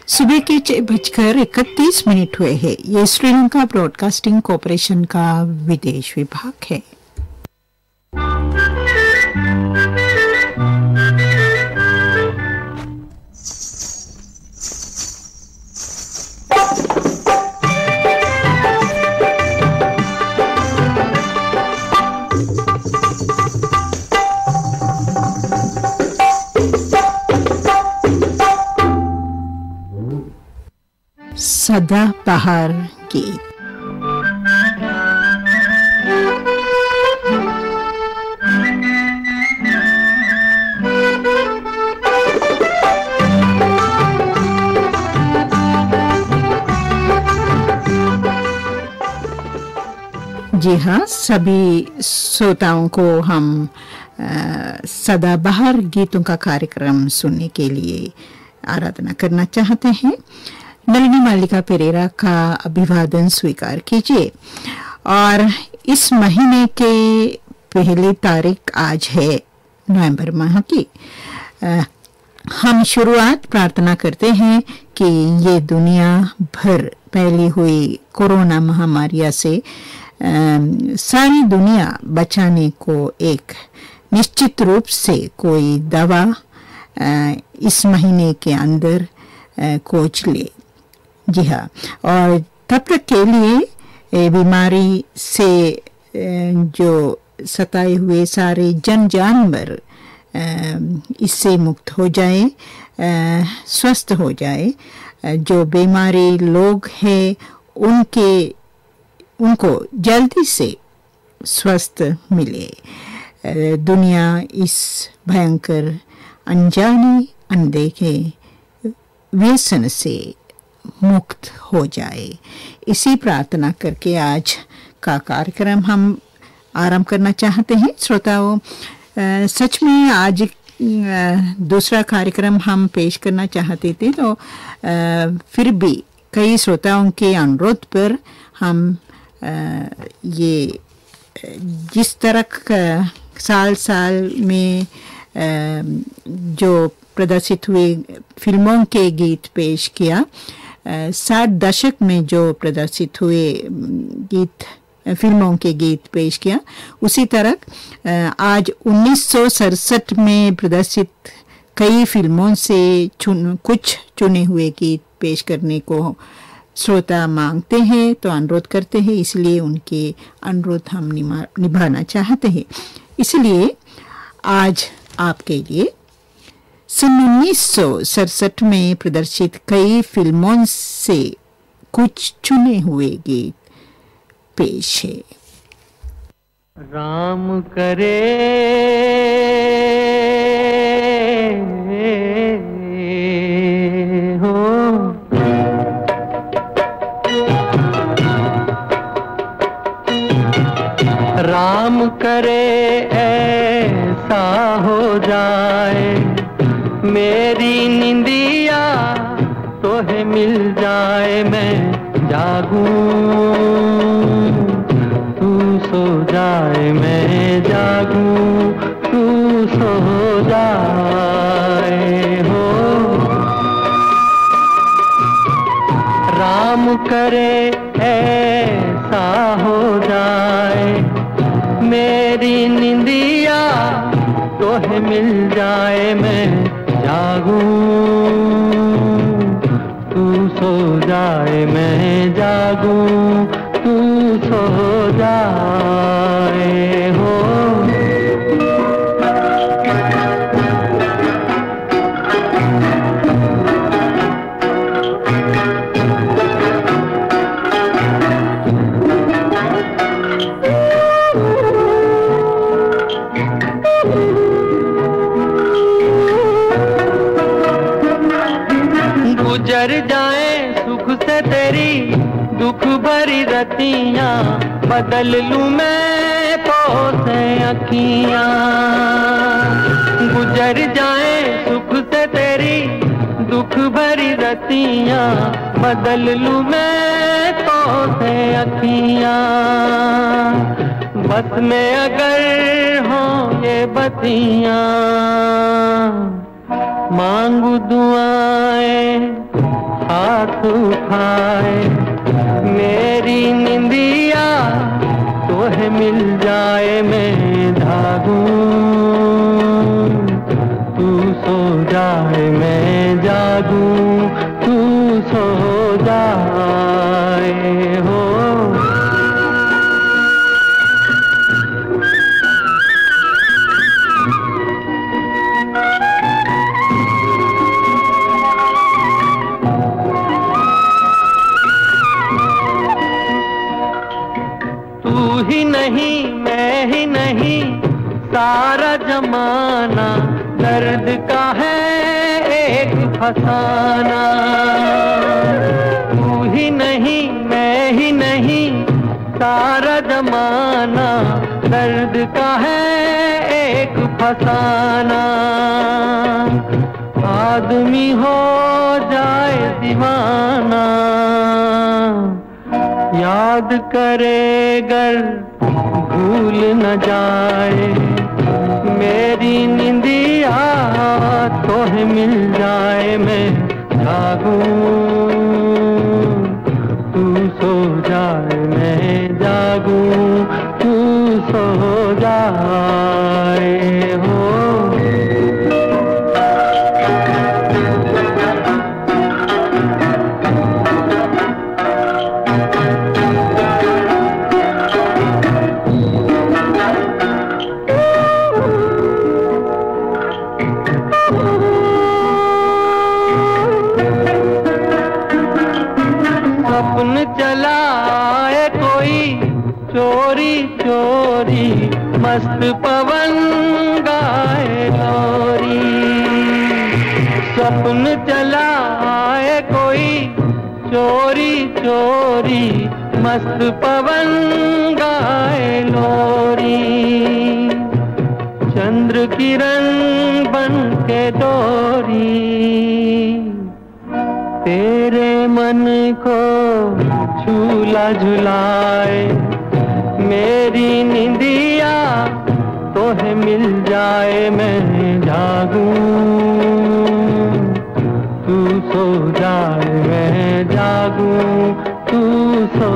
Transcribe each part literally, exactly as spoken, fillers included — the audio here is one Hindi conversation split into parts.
सुबह के छह बजकर इकतीस मिनट हुए हैं। ये श्रीलंका ब्रॉडकास्टिंग कॉरपोरेशन का विदेश विभाग है। सदाबहार गीत। जी हाँ, सभी श्रोताओं को हम सदाबहार गीतों का कार्यक्रम सुनने के लिए आराधना करना चाहते हैं। नलिनी मालिका पेरेरा का अभिवादन स्वीकार कीजिए। और इस महीने के पहली तारीख आज है नवंबर माह की। आ, हम शुरुआत प्रार्थना करते हैं कि ये दुनिया भर फैली हुई कोरोना महामारी से आ, सारी दुनिया बचाने को एक निश्चित रूप से कोई दवा आ, इस महीने के अंदर खोज ले। जी हाँ, और तब तक के लिए बीमारी से जो सताए हुए सारे जन जानवर इससे मुक्त हो जाए, स्वस्थ हो जाए। जो बीमारी लोग हैं उनके उनको जल्दी से स्वस्थ मिले। दुनिया इस भयंकर अनजाने अनदेखे व्यसन से मुक्त हो जाए। इसी प्रार्थना करके आज का कार्यक्रम हम आरंभ करना चाहते हैं। श्रोताओं, सच में आज आ, दूसरा कार्यक्रम हम पेश करना चाहते थे, तो आ, फिर भी कई श्रोताओं के अनुरोध पर हम आ, ये जिस तरह साल साल में आ, जो प्रदर्शित हुए फिल्मों के गीत पेश किया, साठ दशक में जो प्रदर्शित हुए गीत फिल्मों के गीत पेश किया, उसी तरह आज उन्नीस सौ सड़सठ में प्रदर्शित कई फिल्मों से चुन कुछ चुने हुए गीत पेश करने को श्रोता मांगते हैं, तो अनुरोध करते हैं। इसलिए उनके अनुरोध हम निभाना चाहते हैं। इसलिए आज आपके लिए सन उन्नीस सौ सड़सठ में प्रदर्शित कई फिल्मों से कुछ चुने हुए गीत पेश है। राम करे हो, राम करे ऐसा हो जाए, मेरी निंदिया तोहे मिल जाए, मैं जागूं तू सो जाए, मैं जागूं तू सो जाए हो। राम करे ऐसा हो जाए, मेरी निंदिया तोहे मिल जाए, मैं जागूं तू सो जाए, मैं जागूं तू सो जाए हो। गुजर जाए सुख से तेरी दुख भरी रतियां, बदल लूं मैं पोसे अखियां। गुजर जाए सुख से तेरी दुख भरी रतियां, बदल लूं मैं पोसे अखियां। बस में अगर हो ये बतियां, मांगू दुआएं खाए, मेरी निंदिया तो है मिल जाए मैं जागूं, तू सो जाए मैं जागूं, तू सो जाए हो। तू ही नहीं मैं ही नहीं सारा जमाना दर्द का है एक फसाना। तू ही नहीं मैं ही नहीं सारा जमाना दर्द का है एक फसाना। आदमी हो जाए दीवाना, याद करे गर भूल न जाए, मेरी निंदिया तो है मिल जाए मैं जागूं, तू सो जाए मैं जागूं, तू सो जाए हो। सपन चलाए कोई चोरी चोरी, मस्त पवन गाए लोरी। सपन चलाए कोई चोरी चोरी, मस्त पवन गाए लोरी। चंद्र किरण बन के डोरी, तेरे मन को झूला झुलाए, मेरी निंदिया तो है मिल जाए मैं जागूं, तू सो जाए मैं जागूं, तू सो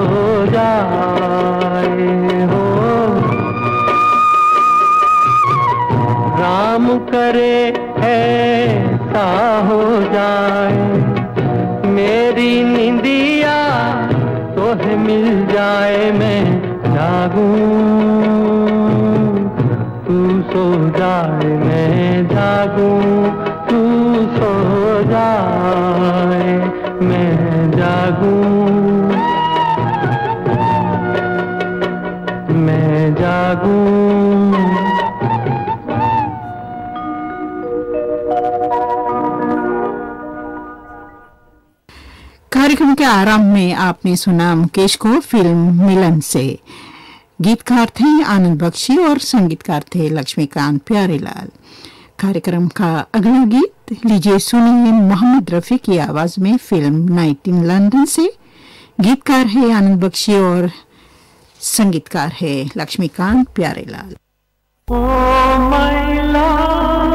जाए हो। राम करे ऐसा हो जाए, मेरी निंदिया तो है मिल जाए मैं जागूं, तू सो जाए मैं जागूं, तू सो जाए मैं जागूं, मैं जागूं। कार्यक्रम के आरंभ में आपने सुना मुकेश को फिल्म मिलन से। गीतकार थे आनंद बख्शी और संगीतकार थे लक्ष्मीकांत प्यारेलाल। कार्यक्रम का अगला गीत लीजिए सुनिए मोहम्मद रफी की आवाज में फिल्म नाइट इन लंदन से। गीतकार है आनंद बख्शी और संगीतकार है Laxmikant Pyarelal. Oh my love,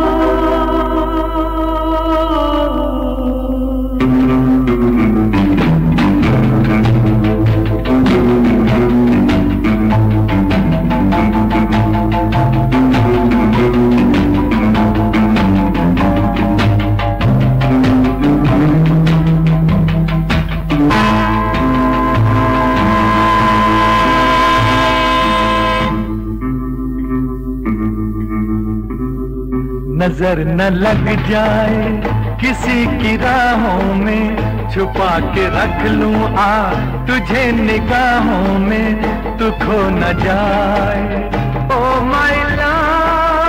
नजर न लग जाए किसी की राहों में, छुपा के रख लूं आ तुझे निगाहों में, तू खो न जाए ओ माय लव।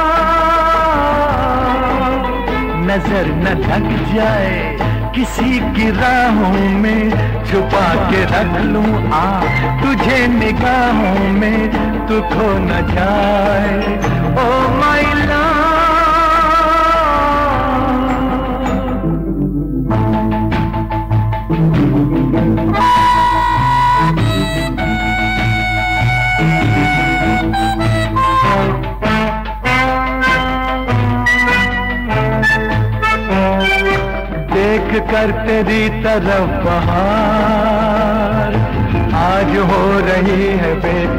नजर न लग जाए किसी की राहों में, छुपा के रख लूं आ तुझे निगाहों में, तू खो न जाए ओ माय लव। कर तेरी तरफ बहार, आज हो रही है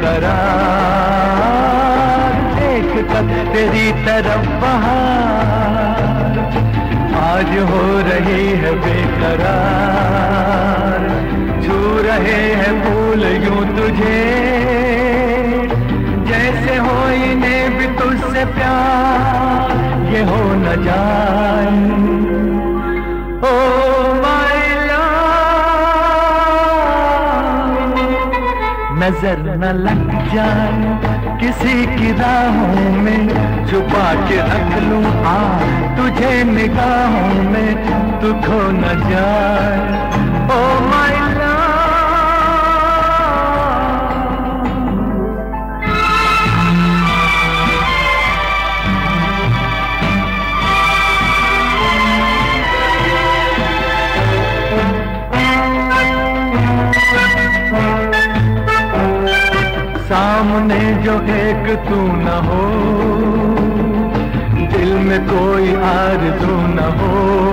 बेकरार। देख कर तेरी तरफ बहार, आज हो रही है बेकरार। छू रहे हैं फूल यूं तुझे, जैसे हो इन्हें भी तुझसे प्यार, ये हो न जाए। ओ माय लव, नजर न लग जाए किसी की राहों में, छुपा के रख लूं आ तुझे निगाहों में, तू खो न जाए। ओ माय सामने जो एक तू न हो, दिल में कोई आरज़ू न हो।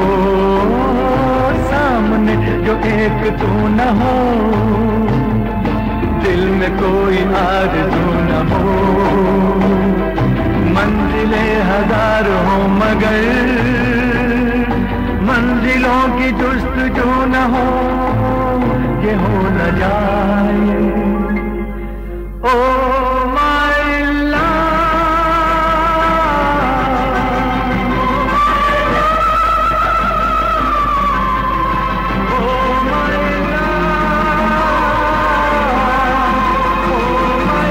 सामने जो एक तू न हो, दिल में कोई आरज़ू न हो। मंजिलें हजार हो मगर मंजिलों की जुस्तजू न हो, ये हो न जाए। Oh my love, oh my love, oh my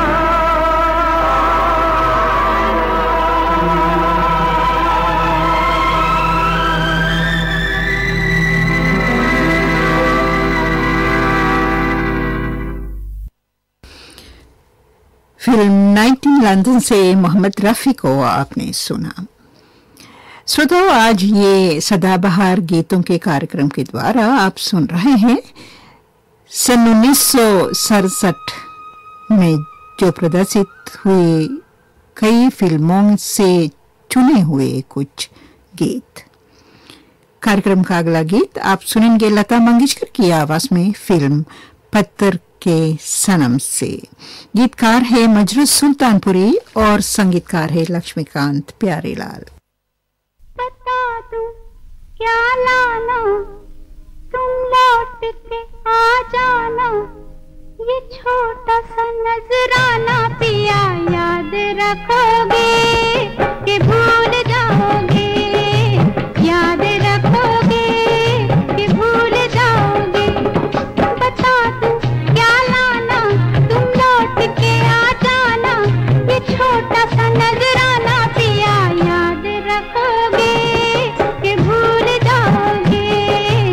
film nineteen London से मोहम्मद रफ़ी को आपने सुना। श्रोताओ, आज ये सदाबहार गीतों के कार्यक्रम के द्वारा आप सुन रहे हैं सन उन्नीस सौ सड़सठ में जो प्रदर्शित हुए कई फिल्मों से चुने हुए कुछ गीत। कार्यक्रम का अगला गीत आप सुनेंगे लता मंगेशकर की आवाज में फिल्म पत्थर के सनम से। गीतकार है मजरू सुल्तानपुरी और संगीतकार है लक्ष्मीकांत प्यारेलाल। बता दूं क्या लाना, तुम लौट के आ जाना, ये छोटा सा नजराना पिया याद रखोगे कि भूल जाओगे, याद रखोगे कि भूल जाओगे। बता दूं क्या लाना, तुम लौट के आ जाना, ये छोटा सा नजराना पिया याद रखोगे कि भूल जाओगे।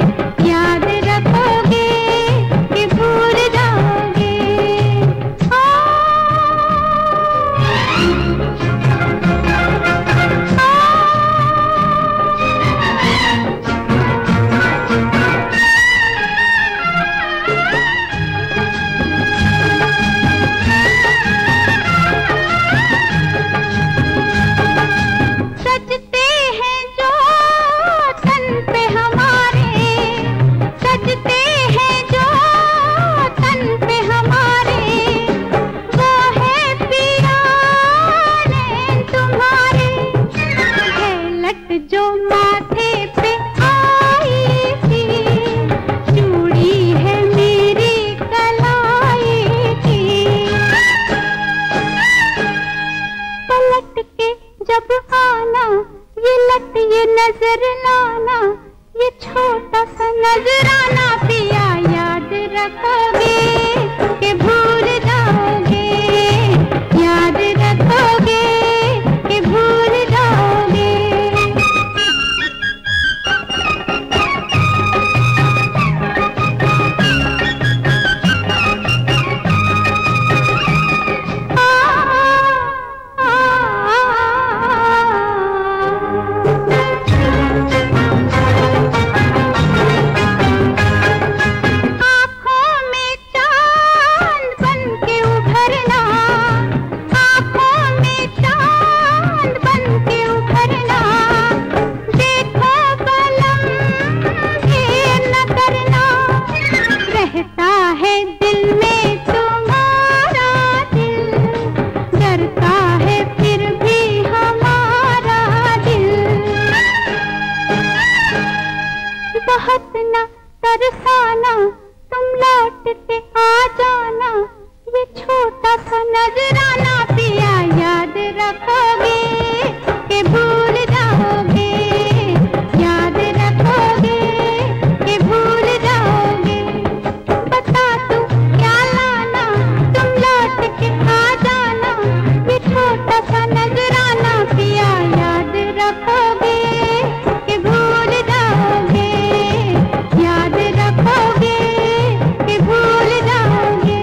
बहुत न तरसाना, तुम लौट के आ जाना, ये छोटा सा नजराना पिया याद रखोगे कि भूल जाओगे, याद रखोगे कि भूल जाओगे। बता तू क्या लाना, तुम लौट के आ जाना, ये छोटा सा नजराना पिया याद रखोगे कि भूल जाओगे, याद रखोगे कि भूल जाओगे।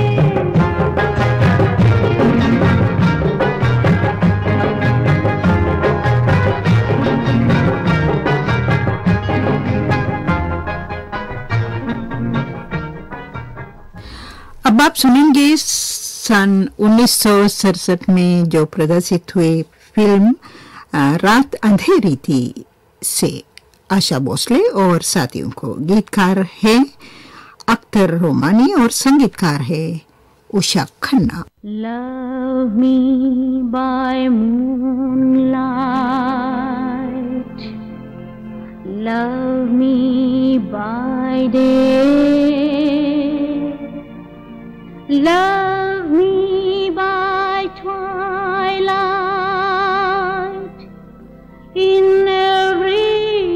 अब आप सुनेंगे सन उन्नीस सौ सड़सठ में जो प्रदर्शित हुई फिल्म रात अंधेरी थी से आशा भोसले और साथियों को। गीतकार है अख्तर रोमानी और संगीतकार है Usha Khanna. Love me by moonlight, love me by day, love me by twilight, in every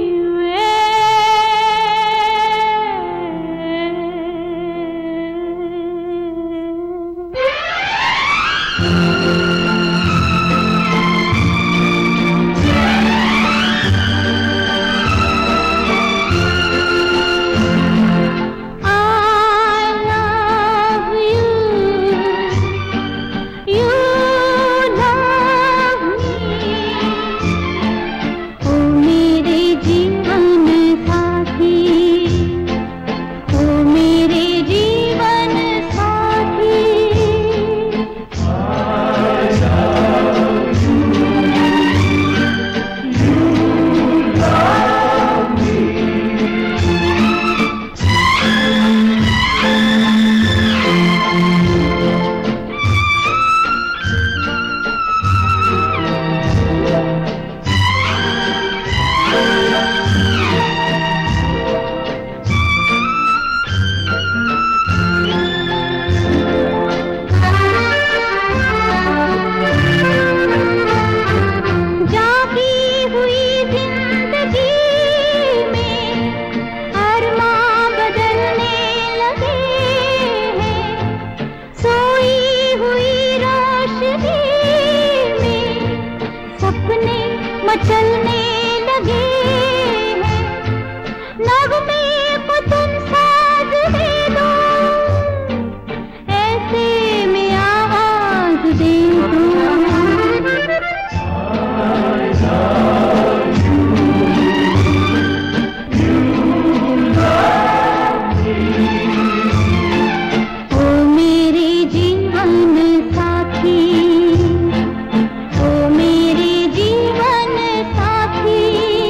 मचलने लगे हैं, नगमे को तुम साज दे दो, ऐसे में आवाज दे दो। ओ मेरे जीवन साथी, ओ मेरे जीवन साथी,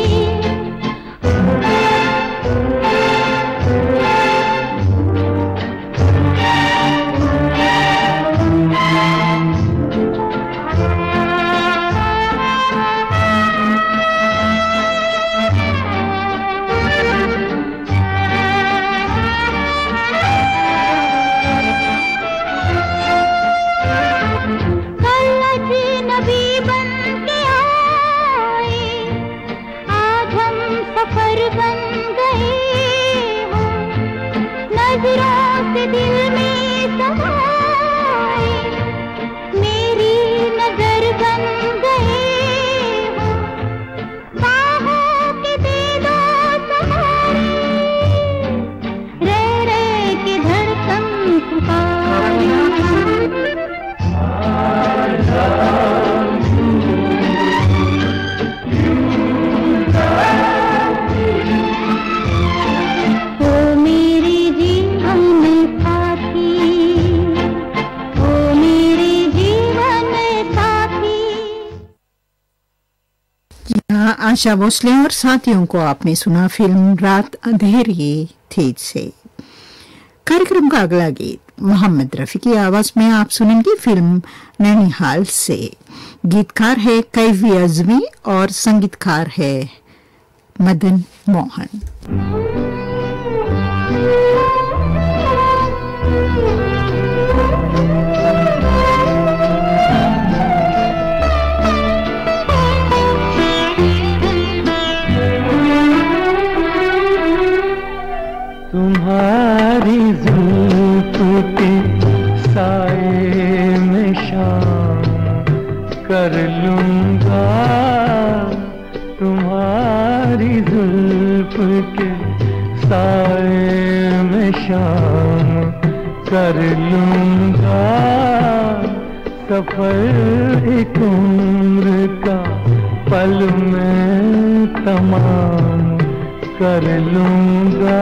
कल अजनबी बन के आए, आज हम सफर बन गए हो, नजरों से दिल में समाए, मेरी नजर बन गए हो, बाहों के दे दो सहारे, रह रह के धड़कन पुकारे। ओ मेरे जीवन साथी, ओ मेरे जीवन साथी। यहाँ आशा भोसले और साथियों को आपने सुना फिल्म रात अंधेरी थी से। कार्यक्रम का अगला गीत मोहम्मद रफी की आवाज में आप सुनेंगे फिल्म नैनीहाल से। गीतकार है कैफी आजमी और संगीतकार है मदन मोहन। तुम्हारी जुल्फ के साए में शाम कर लूंगा, तुम्हारी जुल्फ के साए में शाम कर लूंगा, सफर एक उम्र का पल में तमाम कर लूंगा।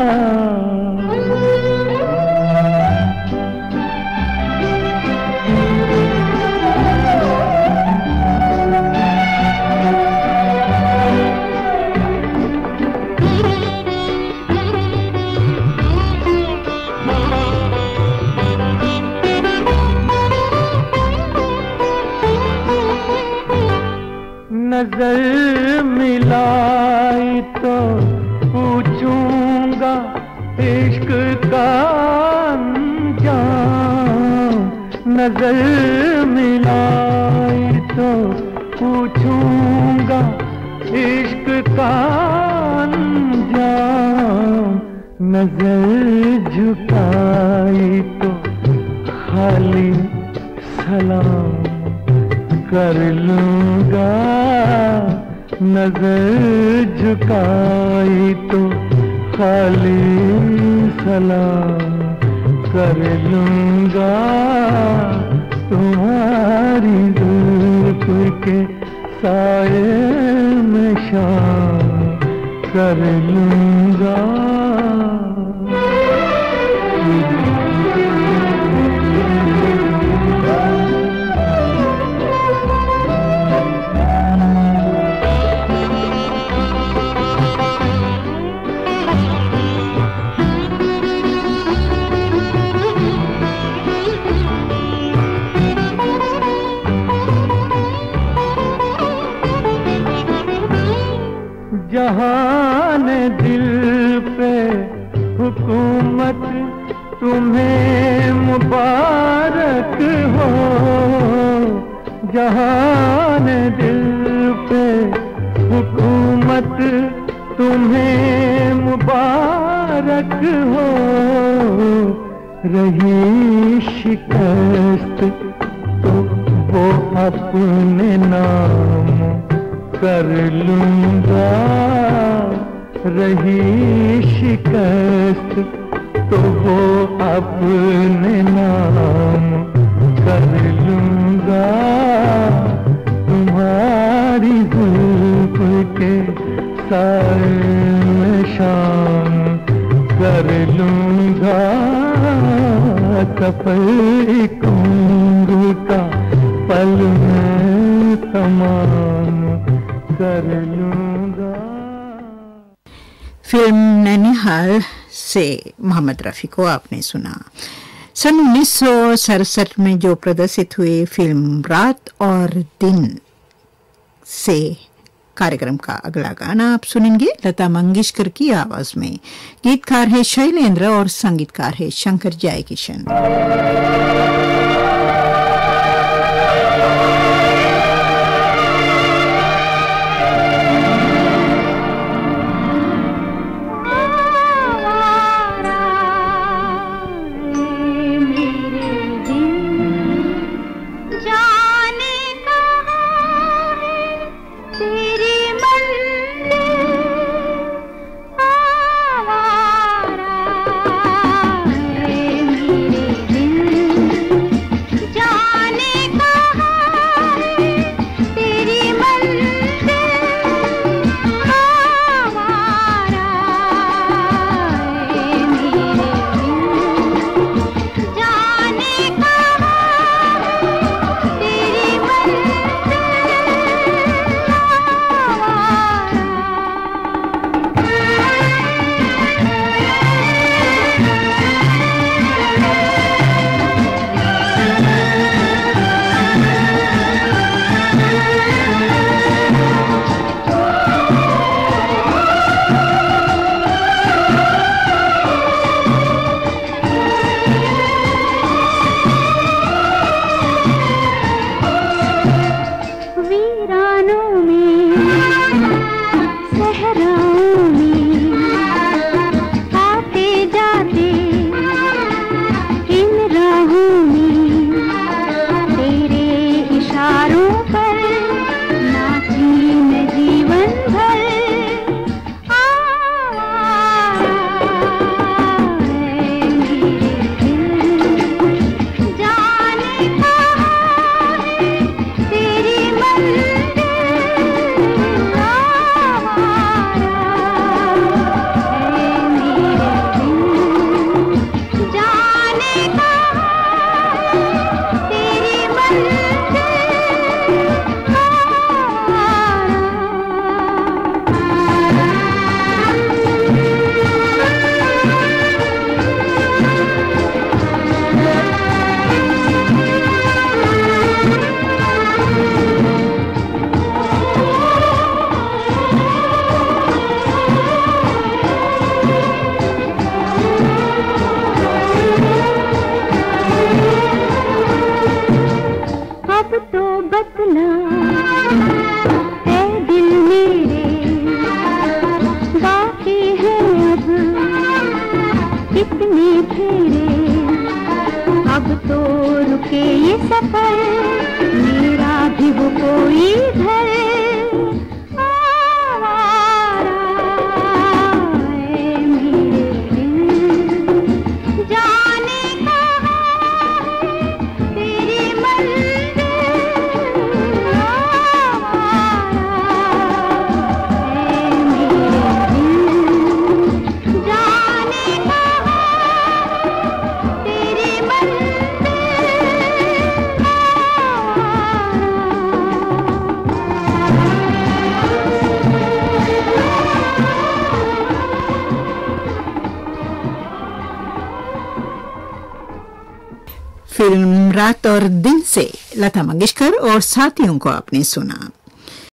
नजर मिलाई तो पूछूंगा इश्क का अंजाम, नजर मिलाई तो पूछूंगा इश्क का अंजाम, नजर झुकाई तो खाली सलाम कर लूंगा, नजर झुकाई तो खाली सलाम कर लूंगा, तुम्हारी जुल्फ के साए में शाम कर लूंगा। जहान दिल पे हुकूमत तुम्हें मुबारक हो, जहान दिल पे हुकूमत तुम्हें मुबारक हो, रही शिकस्त तो वो अपने नाम कर लूंगा, रही शिकस्त तो वो अपने नाम कर लूंगा, तुम्हारी जुल्फ के साए में शाम कर लूंगा, सफर एक उम्र का पल में तमाम कर लूंगा। फिल्म नैनीहाल से मोहम्मद रफ़ी को आपने सुना। सन उन्नीस सौ सड़सठ में जो प्रदर्शित हुई फिल्म रात और दिन से कार्यक्रम का अगला गाना आप सुनेंगे लता मंगेशकर की आवाज में। गीतकार है शैलेंद्र और संगीतकार है शंकर जयकिशन। मेरे दिल सफर मेरा भी वो कोई घर आवारा है मेरे दिल जाने कहाँ है तेरी मंजिल आवारा है मेरे दिल जाने कहाँ तेरी मंजिल फिल्म रात और दिन से लता मंगेशकर और साथियों को आपने सुना।